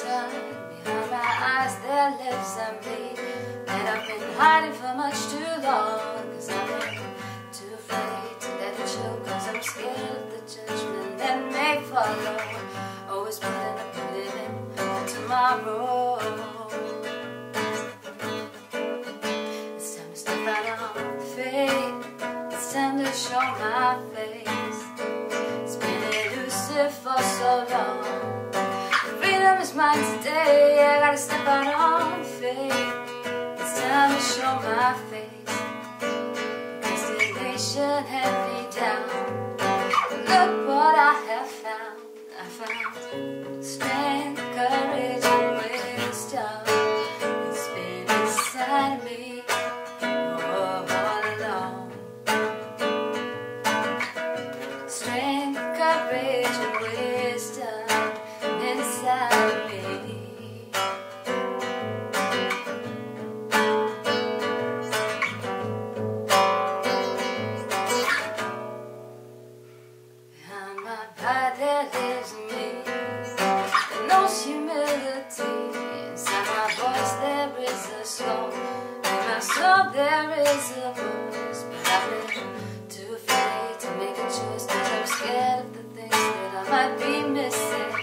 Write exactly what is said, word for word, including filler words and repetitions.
inside, behind my eyes there lives a me that I've been hiding for much too long. Cause I've been too afraid to let it show, cause I'm scared of the judgment that may follow. Always putting up a living for tomorrow. It's time to step out on faith, it's time to show my face. It's been elusive for so long. Freedom is mine today, I gotta step out on faith. It's time to show my face. Destination had me down. Look what I have found. I found strength, courage, and wisdom. It's been inside me all along. Strength, courage, and wisdom inside me. Behind my pride there lives me, and knows humility. Inside my voice there is a soul, in my soul there is a voice. But I've been too afraid to make a choice, cause I'm scared of the things that I might be missing.